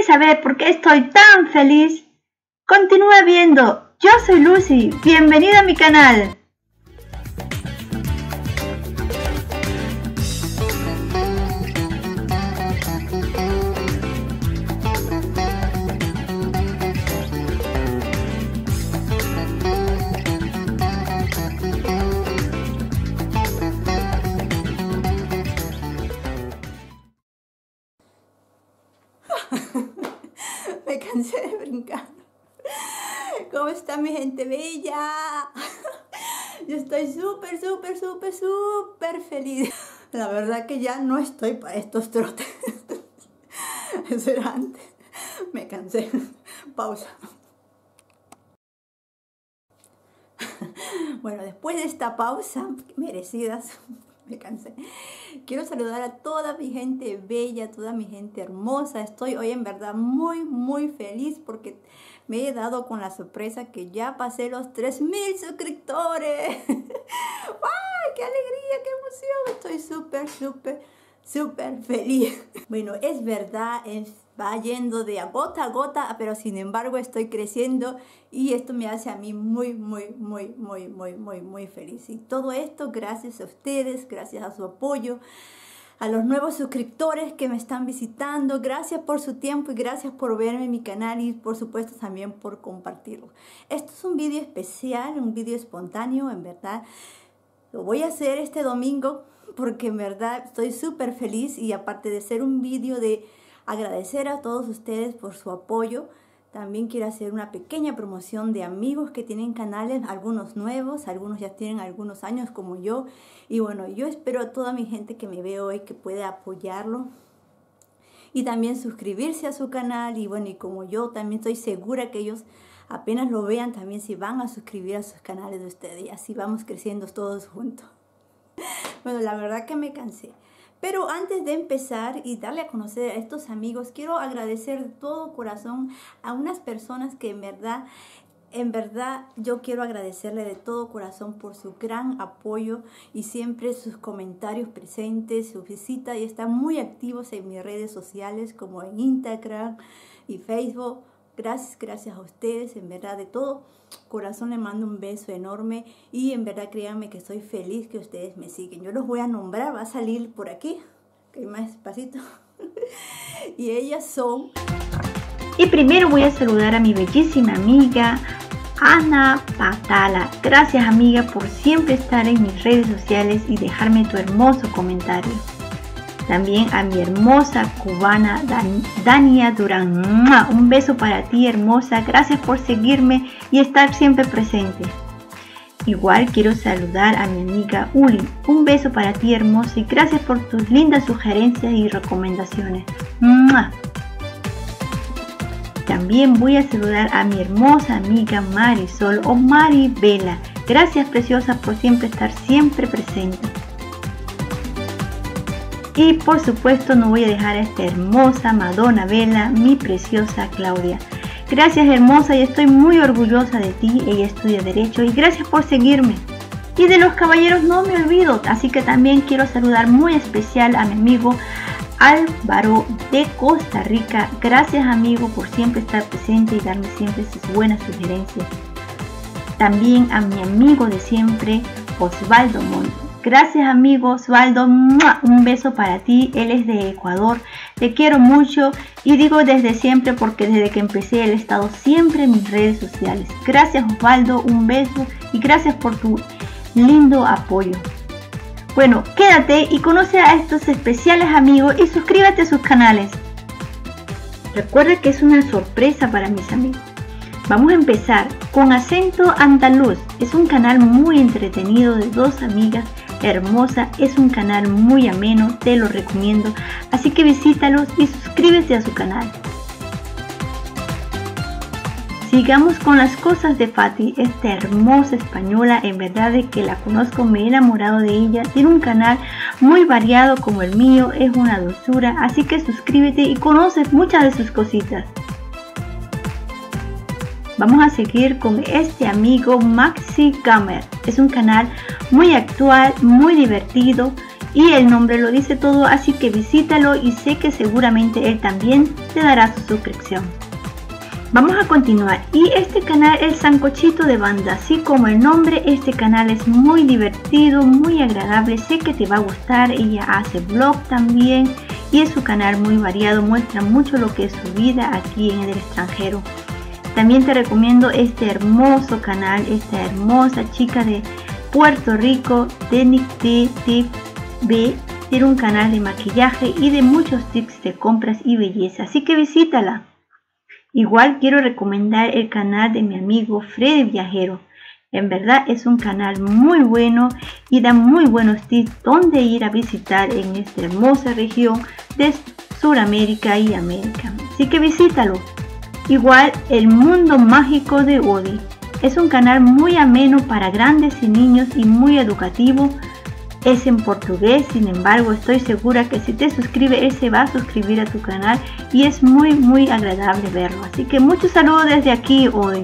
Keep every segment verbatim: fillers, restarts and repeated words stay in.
¿Quieres saber por qué estoy tan feliz? Continúa viendo. Yo soy Lucy. Bienvenida a mi canal. Me cansé de brincar. ¿Cómo está mi gente bella? Yo estoy súper, súper, súper, súper feliz. La verdad que ya no estoy para estos trotes. Eso era antes. Me cansé. Pausa. Bueno, después de esta pausa, merecidas, me cansé. Quiero saludar a toda mi gente bella, toda mi gente hermosa. Estoy hoy en verdad muy, muy feliz porque me he dado con la sorpresa que ya pasé los tres mil suscriptores. ¡Ay, qué alegría, qué emoción! Estoy súper, súper, súper feliz. Bueno, es verdad, es, va yendo de a gota a gota, pero sin embargo estoy creciendo y esto me hace a mí muy, muy, muy, muy, muy, muy, muy feliz. Y todo esto gracias a ustedes, gracias a su apoyo, a los nuevos suscriptores que me están visitando. Gracias por su tiempo y gracias por verme en mi canal y por supuesto también por compartirlo. Esto es un vídeo especial, un vídeo espontáneo, en verdad. Lo voy a hacer este domingo porque en verdad estoy súper feliz y aparte de ser un vídeo de agradecer a todos ustedes por su apoyo, también quiero hacer una pequeña promoción de amigos que tienen canales, algunos nuevos, algunos ya tienen algunos años como yo. Y bueno, yo espero a toda mi gente que me ve hoy que pueda apoyarlo y también suscribirse a su canal. Y bueno, y como yo también estoy segura que ellos apenas lo vean, también se van a suscribir a sus canales de ustedes y así vamos creciendo todos juntos. Bueno, la verdad que me cansé. Pero antes de empezar y darle a conocer a estos amigos, quiero agradecer de todo corazón a unas personas que en verdad, en verdad yo quiero agradecerle de todo corazón por su gran apoyo y siempre sus comentarios presentes, su visita y están muy activos en mis redes sociales como en Instagram y Facebook. Gracias, gracias a ustedes, en verdad de todo corazón les mando un beso enorme y en verdad créanme que estoy feliz que ustedes me siguen. Yo los voy a nombrar, va a salir por aquí, que más despacito. Y ellas son... Y primero voy a saludar a mi bellísima amiga Ana Patala. Gracias amiga por siempre estar en mis redes sociales y dejarme tu hermoso comentario. También a mi hermosa cubana Dan Dania Durán. Un beso para ti hermosa, gracias por seguirme y estar siempre presente. Igual quiero saludar a mi amiga Uli. Un beso para ti hermosa y gracias por tus lindas sugerencias y recomendaciones. También voy a saludar a mi hermosa amiga Marisol o Maribela. Gracias preciosa por siempre estar siempre presente. Y por supuesto no voy a dejar a esta hermosa Madonna Vela, mi preciosa Claudia. Gracias hermosa y estoy muy orgullosa de ti, ella estudia Derecho y gracias por seguirme. Y de los caballeros no me olvido, así que también quiero saludar muy especial a mi amigo Álvaro de Costa Rica. Gracias amigo por siempre estar presente y darme siempre sus buenas sugerencias. También a mi amigo de siempre, Osvaldo Montt. Gracias amigo Osvaldo, un beso para ti, él es de Ecuador, te quiero mucho y digo desde siempre porque desde que empecé él he estado siempre en mis redes sociales. Gracias Osvaldo, un beso y gracias por tu lindo apoyo. Bueno, quédate y conoce a estos especiales amigos y suscríbete a sus canales. Recuerda que es una sorpresa para mis amigos. Vamos a empezar con Acento Andaluz, es un canal muy entretenido de dos amigas hermosa, es un canal muy ameno, te lo recomiendo, así que visítalos y suscríbete a su canal. Sigamos con las cosas de Fati, esta hermosa española, en verdad de que la conozco me he enamorado de ella, tiene un canal muy variado como el mío, es una dulzura, así que suscríbete y conoces muchas de sus cositas. Vamos a seguir con este amigo Maxi Gamer. Es un canal muy actual, muy divertido y el nombre lo dice todo, así que visítalo y sé que seguramente él también te dará su suscripción. Vamos a continuar, y este canal es Sancochito de Banda, así como el nombre. Este canal es muy divertido, muy agradable, sé que te va a gustar. Ella hace vlog también y es su canal muy variado, muestra mucho lo que es su vida aquí en el extranjero. También te recomiendo este hermoso canal, esta hermosa chica de Puerto Rico, Technic T T V, tiene un canal de maquillaje y de muchos tips de compras y belleza, así que visítala. Igual quiero recomendar el canal de mi amigo Freddy Viajero. En verdad es un canal muy bueno y da muy buenos tips donde ir a visitar en esta hermosa región de Sudamérica y América. Así que visítalo. Igual el mundo mágico de Odi. Es un canal muy ameno para grandes y niños y muy educativo. Es en portugués, sin embargo estoy segura que si te suscribes él se va a suscribir a tu canal y es muy muy agradable verlo. Así que muchos saludos desde aquí hoy.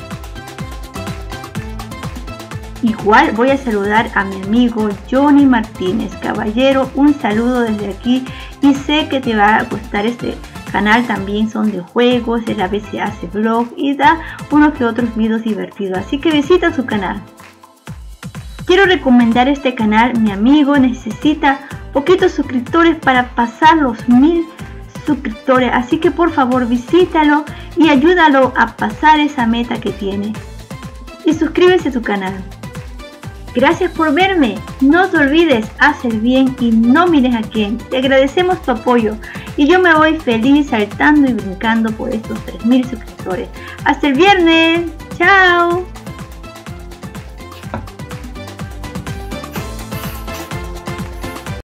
Igual voy a saludar a mi amigo Johnny Martínez. Caballero, un saludo desde aquí y sé que te va a gustar este canal. También son de juegos, él a veces hace vlog y da unos que otros videos divertidos, así que visita su canal. Quiero recomendar este canal. Mi amigo necesita poquitos suscriptores para pasar los mil suscriptores, así que por favor visítalo y ayúdalo a pasar esa meta que tiene y suscríbete a su canal. Gracias por verme, no te olvides, haz el bien y no mires a quién. Te agradecemos tu apoyo y yo me voy feliz saltando y brincando por estos tres mil suscriptores. Hasta el viernes, chao.